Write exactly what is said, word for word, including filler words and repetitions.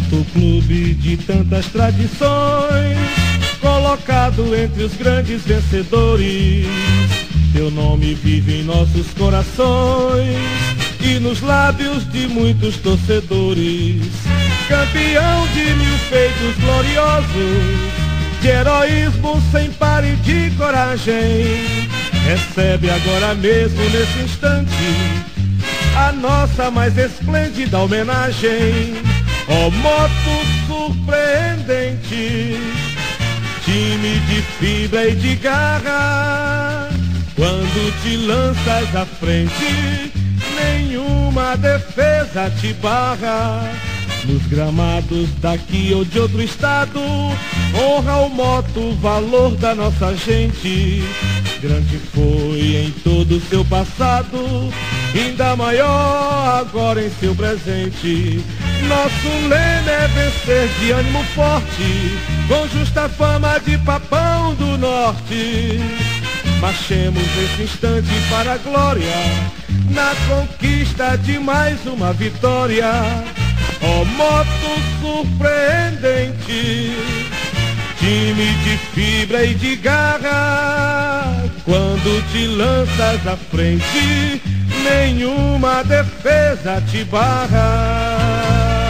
Motoclube de tantas tradições, colocado entre os grandes vencedores. Teu nome vive em nossos corações e nos lábios de muitos torcedores. Campeão de mil feitos gloriosos, de heroísmo sem par e de coragem, recebe agora mesmo nesse instante a nossa mais esplêndida homenagem. Ó moto surpreendente, time de fibra e de garra, quando te lanças à frente, nenhuma defesa te barra. Nos gramados daqui ou de outro estado, honra o moto, o valor da nossa gente. Grande foi em todo o seu passado, ainda maior agora em seu presente. Nosso lema é vencer de ânimo forte, com justa fama de papão do norte. Marchemos nesse instante para a glória, na conquista de mais uma vitória. Ó moto surpreendente, time de fibra e de garra, quando te lanças à frente, nenhuma defesa te barra.